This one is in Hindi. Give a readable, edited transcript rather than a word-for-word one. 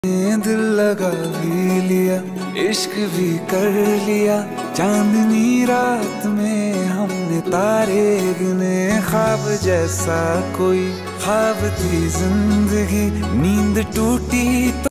दिल लगा भी लिया, इश्क भी कर लिया। चांदनी रात में हमने तारे गिने, ख्वाब जैसा कोई ख्वाब थी जिंदगी। नींद टूटी तो